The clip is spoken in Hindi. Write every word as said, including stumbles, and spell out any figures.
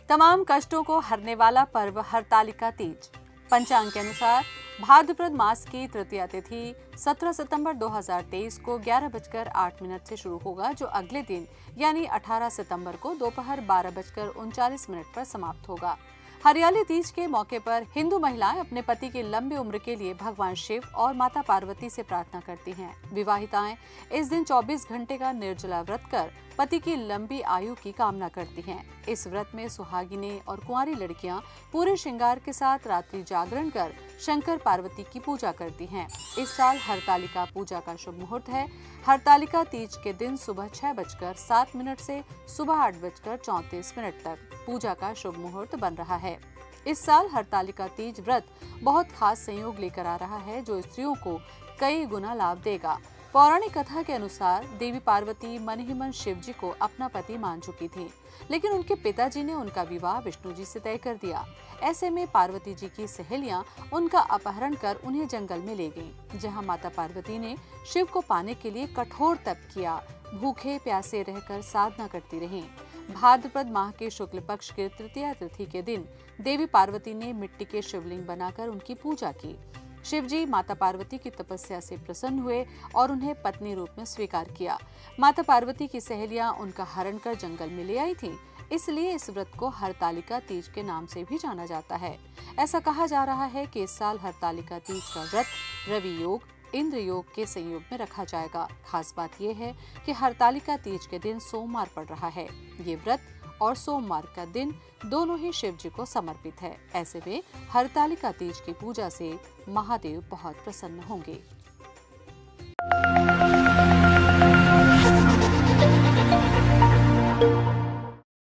तमाम कष्टों को हरने वाला पर्व हरतालिका तीज। पंचांग के अनुसार भाद्रपद मास की तृतीया तिथि सत्रह सितंबर दो हज़ार तेईस को ग्यारह बजकर आठ मिनट से शुरू होगा, जो अगले दिन यानी अठारह सितंबर को दोपहर बारह बजकर उनचालीस मिनट पर समाप्त होगा। हरियाली तीज के मौके पर हिंदू महिलाएं अपने पति की लंबी उम्र के लिए भगवान शिव और माता पार्वती से प्रार्थना करती हैं। विवाहिताएं इस दिन चौबीस घंटे का निर्जला व्रत कर पति की लंबी आयु की कामना करती हैं। इस व्रत में सुहागिनें और कुंवारी लड़कियां पूरे श्रृंगार के साथ रात्रि जागरण कर शंकर पार्वती की पूजा करती हैं। इस साल हरतालिका पूजा का शुभ मुहूर्त है। हरतालिका तीज के दिन सुबह छह बजकर सात मिनट से सुबह आठ बजकर चौंतीस मिनट तक पूजा का शुभ मुहूर्त बन रहा है। इस साल हरतालिका तीज व्रत बहुत खास संयोग लेकर आ रहा है, जो स्त्रियों को कई गुना लाभ देगा। पौराणिक कथा के अनुसार देवी पार्वती मन ही मन शिव जी को अपना पति मान चुकी थी, लेकिन उनके पिताजी ने उनका विवाह विष्णु जी से तय कर दिया। ऐसे में पार्वती जी की सहेलियां उनका अपहरण कर उन्हें जंगल में ले गईं, जहां माता पार्वती ने शिव को पाने के लिए कठोर तप किया, भूखे प्यासे रहकर साधना करती रहीं। भाद्रपद माह के शुक्ल पक्ष के तृतीया तिथि के दिन देवी पार्वती ने मिट्टी के शिवलिंग बनाकर उनकी पूजा की। शिवजी माता पार्वती की तपस्या से प्रसन्न हुए और उन्हें पत्नी रूप में स्वीकार किया। माता पार्वती की सहेलियां उनका हरण कर जंगल में ले आई थीं, इसलिए इस व्रत को हरतालिका तीज के नाम से भी जाना जाता है। ऐसा कहा जा रहा है कि इस साल हरतालिका तीज का व्रत रवि योग इंद्र योग के संयोग में रखा जाएगा। खास बात यह है कि हरतालिका तीज के दिन सोमवार पड़ रहा है। ये व्रत और सोमवार का दिन दोनों ही शिव जी को समर्पित है। ऐसे में हरतालिका तीज की पूजा से महादेव बहुत प्रसन्न होंगे।